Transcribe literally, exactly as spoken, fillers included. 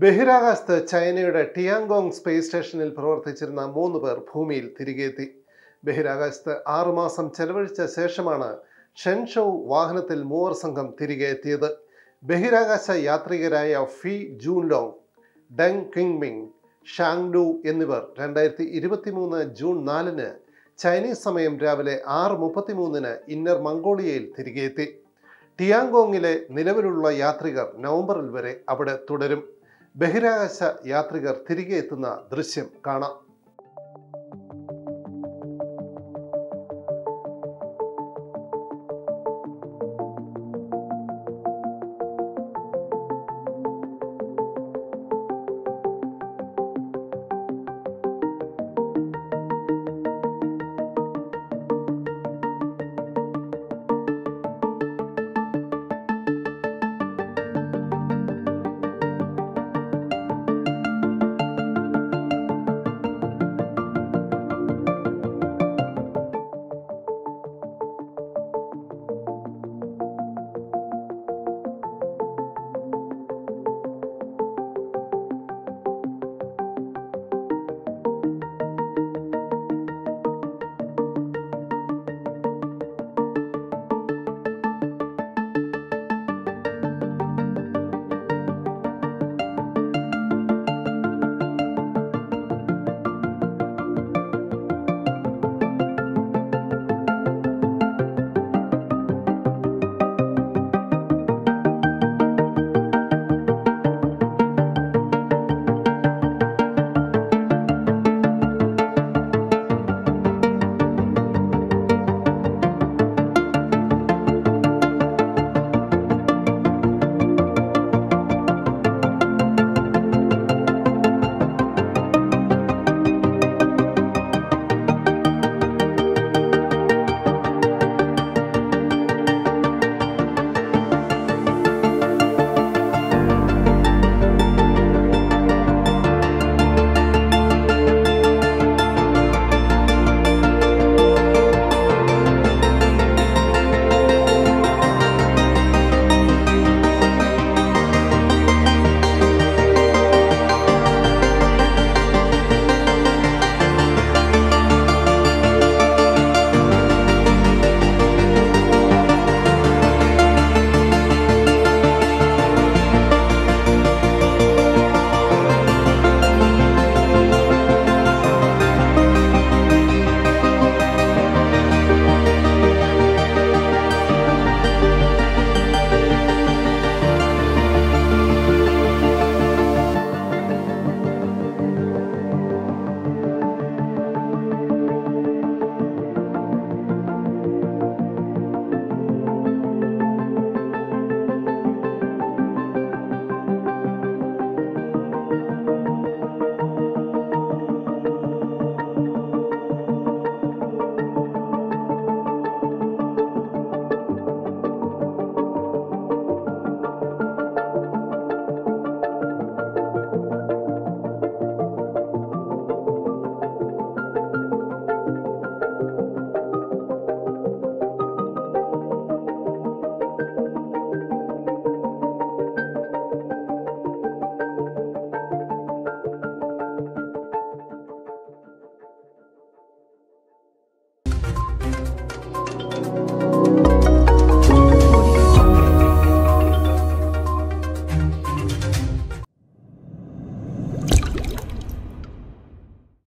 ബഹിരാകാശത്ത് ചൈനയുടെ Tiangong space സ്റ്റേഷനിൽ പ്രവർത്തിച്ചിരുന്ന മൂന്ന് പേർ ഭൂമിയിൽ തിരികെ എത്തി. ബഹിരാകാശത്ത് ആറുമാസം ചെലവഴിച്ച ശേഷമാണ് ഷെൻഷൗ വാഹനത്തിൽ മൂവർ സംഘം തിരികെ എത്തിയത്. ബഹിരാകാശ യാത്രികരായ ഫി ജൂൻലോങ്, ഡെങ് കിങ്മിങ്, ഷാങ്ഡു എന്നിവർ രണ്ടായിരത്തി ഇരുപത്തി മൂന്ന് ജൂൺ നാലിന് ചൈനീസ് സമയം രാവിലെ ആറ് മുപ്പത്തി മൂന്നിന് ഇന്നർ മംഗോളിയയിൽ തിരികെ എത്തി. ടിയാങ്കോങ്ങിലെ നിലവിലുള്ള യാത്രികർ നവംബറിൽ വരെ അവിടെ തുടരും. ബഹിരാകാശ യാത്രികർ തിരികെ എത്തുന്ന ദൃശ്യം കാണാം.